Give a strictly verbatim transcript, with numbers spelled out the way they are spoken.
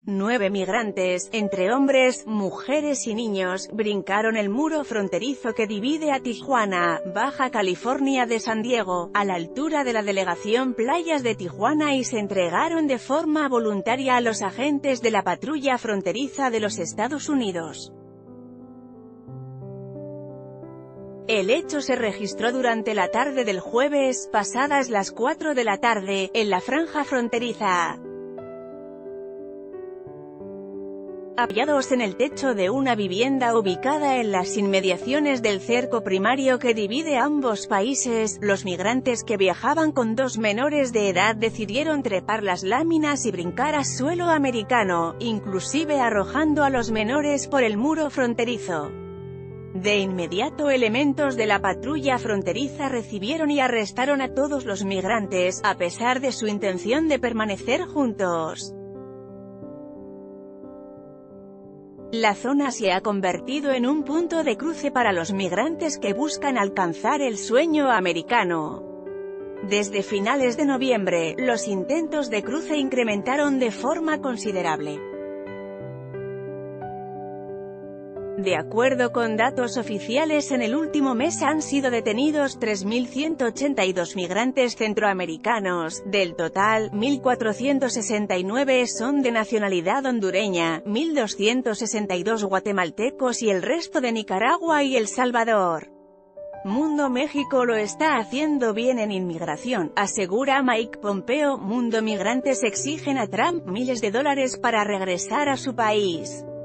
Nueve migrantes, entre hombres, mujeres y niños, brincaron el muro fronterizo que divide a Tijuana, Baja California de San Diego, a la altura de la delegación Playas de Tijuana y se entregaron de forma voluntaria a los agentes de la patrulla fronteriza de los Estados Unidos. El hecho se registró durante la tarde del jueves, pasadas las cuatro de la tarde, en la franja fronteriza. Apoyados en el techo de una vivienda ubicada en las inmediaciones del cerco primario que divide ambos países, los migrantes que viajaban con dos menores de edad decidieron trepar las láminas y brincar a suelo americano, inclusive arrojando a los menores por el muro fronterizo. De inmediato elementos de la patrulla fronteriza recibieron y arrestaron a todos los migrantes, a pesar de su intención de permanecer juntos. La zona se ha convertido en un punto de cruce para los migrantes que buscan alcanzar el sueño americano. Desde finales de noviembre, los intentos de cruce incrementaron de forma considerable. De acuerdo con datos oficiales, en el último mes han sido detenidos tres mil ciento ochenta y dos migrantes centroamericanos. Del total, mil cuatrocientos sesenta y nueve son de nacionalidad hondureña, mil doscientos sesenta y dos guatemaltecos y el resto de Nicaragua y El Salvador. Mundo México lo está haciendo bien en inmigración, asegura Mike Pompeo. Mundo Migrantes exigen a Trump miles de dólares para regresar a su país.